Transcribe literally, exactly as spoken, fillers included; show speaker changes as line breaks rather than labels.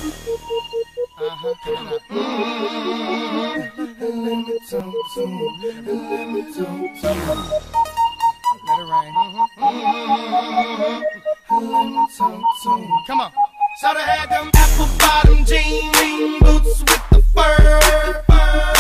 Uh-huh. Let me talk to you. Let me talk to you. Let it rain. Let me talk to you. Come on. So they had them apple bottom jean boots with the fur.